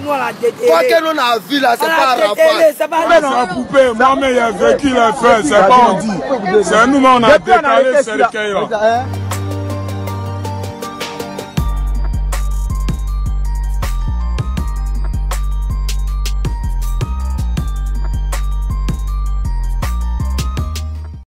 Nous, on l'a déterré. Quoi que l'on a vu là, c'est pas Arafat. C'est pas C'est la poupée. Moi, mais il y a vécu les faits, c'est pas on dit. C'est nous, on a décalé ce recueil là.